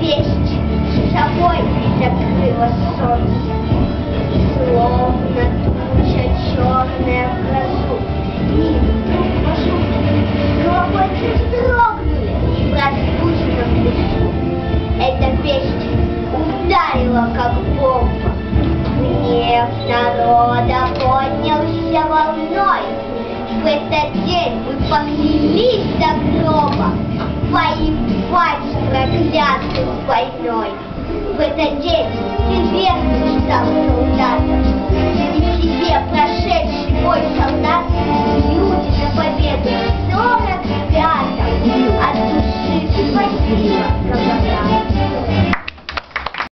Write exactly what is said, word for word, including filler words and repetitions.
весть собой закрыло солнце, словно туча черная в грозу. И вдруг пошел головой вздрогнули в разбуженном лесу. Эта весть ударила, как бомба. Гнев народа поднялся волной. В этот день мы поклялись до гроба воевать с проклятой войной. В этот день ты верный стал солдатом, и тебе прошедший бой солдат люди на победу в сорок пятом